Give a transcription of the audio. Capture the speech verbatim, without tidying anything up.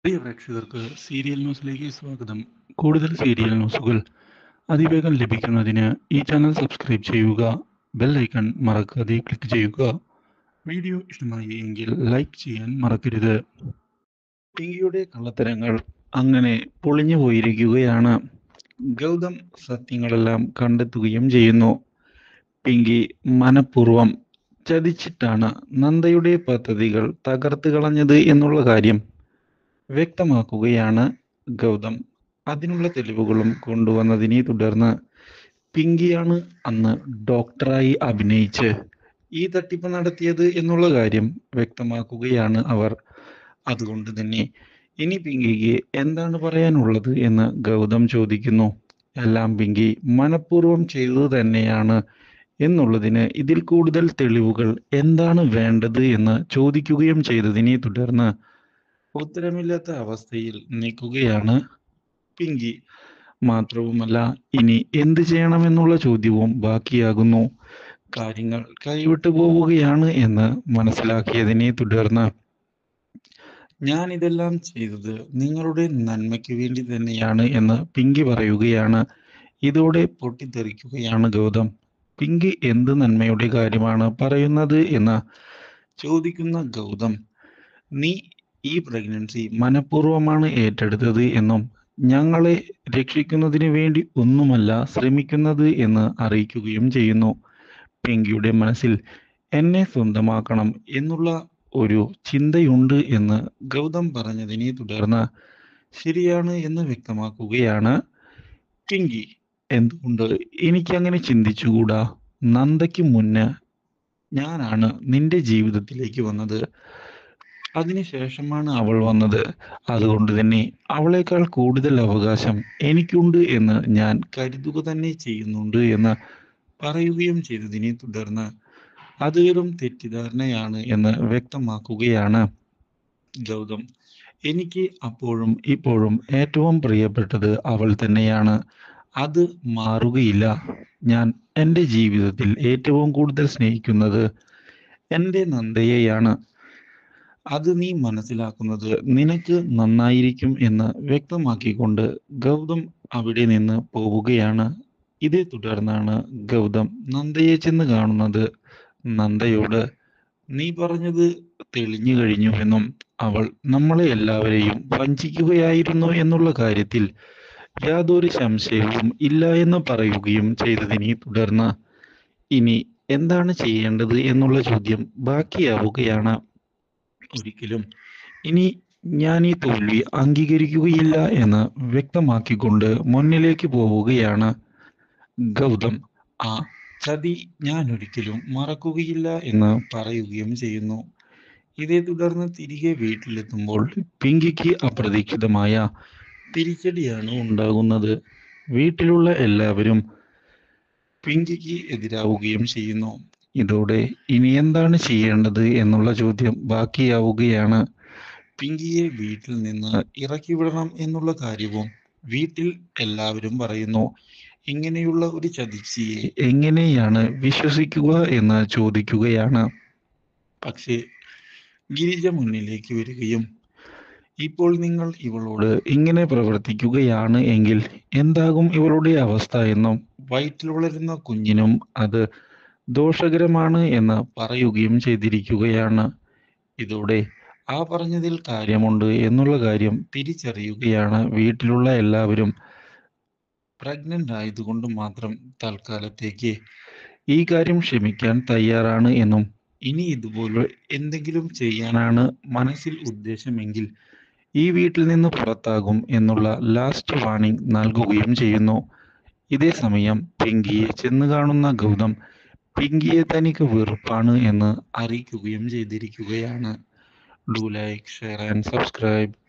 പ്രിയ പ്രേക്ഷകർക്ക് സീരിയൽ ന്യൂസിലേക്ക് സ്വാഗതം. കൂടുതൽ സീരിയൽ ന്യൂസുകൾ അതിവേഗം ലഭിക്കുന്നതിന് ഈ ചാനൽ സബ്സ്ക്രൈബ് ചെയ്യുക. ബെൽ ഐക്കൺ മറക്കാതെ ക്ലിക്ക് ചെയ്യുക. വീഡിയോ ഇഷ്ടമായി എങ്കിൽ ലൈക്ക് ചെയ്യാൻ മറക്കരുത്. പിങ്കിയുടെ കള്ളത്തരങ്ങൾ അങ്ങനെ പൊളിഞ്ഞു പോയിരിക്കുകയാണ്. ഗൗതം സത്യങ്ങളെല്ലാം കണ്ടെത്തുകയും ചെയ്യുന്നു. പിങ്കി മനഃപൂർവ്വം ചതിച്ചിട്ടാണ് നന്ദയുടെ പദ്ധതികൾ തകർത്ത് കളഞ്ഞത് എന്നുള്ള കാര്യം വ്യക്തമാക്കുകയാണ് ഗൗതം. അതിനുള്ള തെളിവുകളും കൊണ്ടുവന്നതിനെ തുടർന്ന് പിങ്കിയാണ് അന്ന് ഡോക്ടറായി അഭിനയിച്ച് ഈ തട്ടിപ്പ് നടത്തിയത് എന്നുള്ള കാര്യം വ്യക്തമാക്കുകയാണ് അവർ. അതുകൊണ്ട് തന്നെ ഇനി പിങ്കിക്ക് എന്താണ് പറയാനുള്ളത് എന്ന് ഗൗതം ചോദിക്കുന്നു. എല്ലാം പിങ്കി മനഃപൂർവ്വം ചെയ്തത് തന്നെയാണ് എന്നുള്ളതിന് ഇതിൽ കൂടുതൽ തെളിവുകൾ എന്താണ് വേണ്ടത് എന്ന് ചോദിക്കുകയും ചെയ്തതിനെ തുടർന്ന് ഉത്തരമില്ലാത്ത അവസ്ഥയിൽ നിൽക്കുകയാണ് പിങ്കി. മാത്രവുമല്ല, ഇനി എന്ത് ചെയ്യണമെന്നുള്ള ചോദ്യവും ബാക്കിയാകുന്നു. കാര്യങ്ങൾ കൈവിട്ടു പോവുകയാണ് എന്ന് മനസ്സിലാക്കിയതിനെ തുടർന്ന് ഞാൻ ഇതെല്ലാം ചെയ്തത് നിങ്ങളുടെ നന്മയ്ക്ക് വേണ്ടി തന്നെയാണ് എന്ന് പിങ്കി പറയുകയാണ്. ഇതോടെ പൊട്ടിത്തെറിക്കുകയാണ് ഗൗതം. പിങ്കി എന്ത് നന്മയുടെ കാര്യമാണ് പറയുന്നത് എന്ന് ചോദിക്കുന്ന ഗൗതം, നീ ഈ പ്രഗ്നൻസി മനഃപൂർവ്വമാണ് ഏറ്റെടുത്തത് എന്നും ഞങ്ങളെ രക്ഷിക്കുന്നതിന് വേണ്ടി ഒന്നുമല്ല ശ്രമിക്കുന്നത് എന്ന് അറിയിക്കുകയും ചെയ്യുന്നു. പിങ്കിയുടെ മനസ്സിൽ എന്നെ സ്വന്തമാക്കണം എന്നുള്ള ഒരു ചിന്തയുണ്ട് എന്ന് ഗൗതം പറഞ്ഞതിനെ തുടർന്ന് ശരിയാണ് എന്ന് വ്യക്തമാക്കുകയാണ് പിങ്കി. എന്തുകൊണ്ട് എനിക്കങ്ങനെ ചിന്തിച്ചുകൂടാ? നന്ദയ്ക്ക് മുന്നേ ഞാനാണ് നിന്റെ ജീവിതത്തിലേക്ക് വന്നത്. അതിനുശേഷമാണ് അവൾ വന്നത്. അതുകൊണ്ട് തന്നെ അവളേക്കാൾ കൂടുതൽ അവകാശം എനിക്കുണ്ട് എന്ന് ഞാൻ കരുതുക തന്നെ ചെയ്യുന്നുണ്ട് എന്ന് പറയുകയും ചെയ്തതിനെ തുടർന്ന് അത് വെറും തെറ്റിദ്ധാരണയാണ് എന്ന് വ്യക്തമാക്കുകയാണ് ഗൗതം. എനിക്ക് അപ്പോഴും ഇപ്പോഴും ഏറ്റവും പ്രിയപ്പെട്ടത് അവൾ തന്നെയാണ്. അത് മാറുകയില്ല. ഞാൻ എൻ്റെ ജീവിതത്തിൽ ഏറ്റവും കൂടുതൽ സ്നേഹിക്കുന്നത് എൻ്റെ നന്ദയെയാണ്. അത് നീ മനസ്സിലാക്കുന്നത് നിനക്ക് നന്നായിരിക്കും എന്ന് വ്യക്തമാക്കിക്കൊണ്ട് ഗൗതം അവിടെ നിന്ന് പോവുകയാണ്. ഇതേ തുടർന്നാണ് ഗൗതം നന്ദയെ ചെന്ന് കാണുന്നത്. നന്ദയോട് നീ പറഞ്ഞത് തെളിഞ്ഞു കഴിഞ്ഞുവെന്നും അവൾ നമ്മളെ എല്ലാവരെയും വഞ്ചിക്കുകയായിരുന്നു എന്നുള്ള കാര്യത്തിൽ യാതൊരു സംശയവും ഇല്ല എന്ന് പറയുകയും ചെയ്തതിനെ തുടർന്ന് ഇനി എന്താണ് ചെയ്യേണ്ടത് എന്നുള്ള ചോദ്യം ബാക്കിയാവുകയാണ്. ഒരിക്കലും ഇനി ഞാൻ ഈ തോൽവി അംഗീകരിക്കുകയില്ല എന്ന് വ്യക്തമാക്കിക്കൊണ്ട് മുന്നിലേക്ക് പോവുകയാണ് ഗൗതം. ആ ചതി ഞാൻ ഒരിക്കലും മറക്കുകയില്ല എന്ന് പറയുകയും ചെയ്യുന്നു. ഇതേ തുടർന്ന് തിരികെ വീട്ടിലെത്തുമ്പോൾ പിങ്കിക്ക് അപ്രതീക്ഷിതമായ തിരിച്ചടിയാണ് ഉണ്ടാകുന്നത്. വീട്ടിലുള്ള എല്ലാവരും പിങ്കിക്ക് എതിരാവുകയും ചെയ്യുന്നു. ഇതോടെ ഇനി എന്താണ് ചെയ്യേണ്ടത് എന്നുള്ള ചോദ്യം ബാക്കിയാവുകയാണ്. പിങ്കിയെ വീട്ടിൽ നിന്ന് ഇറക്കി വിടണം എന്നുള്ള കാര്യവും വീട്ടിൽ എല്ലാവരും പറയുന്നു. ഇങ്ങനെയുള്ള ഒരു ചതിച്ചിയെ എങ്ങനെയാണ് വിശ്വസിക്കുക എന്ന് ചോദിക്കുകയാണ്. പക്ഷേ ഗിരിജ മുന്നിലേക്ക് വരികയും ഇപ്പോൾ നിങ്ങൾ ഇവളോട് ഇങ്ങനെ പ്രവർത്തിക്കുകയാണ് എങ്കിൽ എന്താകും ഇവളുടെ അവസ്ഥ എന്നും വയറ്റിൽ വളരുന്ന കുഞ്ഞിനും അത് ദോഷകരമാണ് എന്ന് പറയുകയും ചെയ്തിരിക്കുകയാണ്. ഇതോടെ ആ പറഞ്ഞതിൽ കാര്യമുണ്ട് എന്നുള്ള കാര്യം തിരിച്ചറിയുകയാണ് വീട്ടിലുള്ള എല്ലാവരും. പ്രഗ്നന്റ് ആയതുകൊണ്ട് മാത്രം തൽക്കാലത്തേക്ക് ഈ കാര്യം ക്ഷമിക്കാൻ തയ്യാറാണ് എന്നും ഇനി ഇതുപോലെ എന്തെങ്കിലും ചെയ്യാനാണ് മനസ്സിൽ ഉദ്ദേശമെങ്കിൽ ഈ വീട്ടിൽ നിന്ന് പുറത്താകും എന്നുള്ള ലാസ്റ്റ് വാർണിംഗ് നൽകുകയും ചെയ്യുന്നു. ഇതേ സമയം പിങ്കിയെ ചെന്ന് കാണുന്ന ഗൗതം പിങ്കിയെ തനിക്ക് വെറുപ്പാണ് എന്ന് അറിയിക്കുകയും ചെയ്തിരിക്കുകയാണ്. Do like, share and subscribe.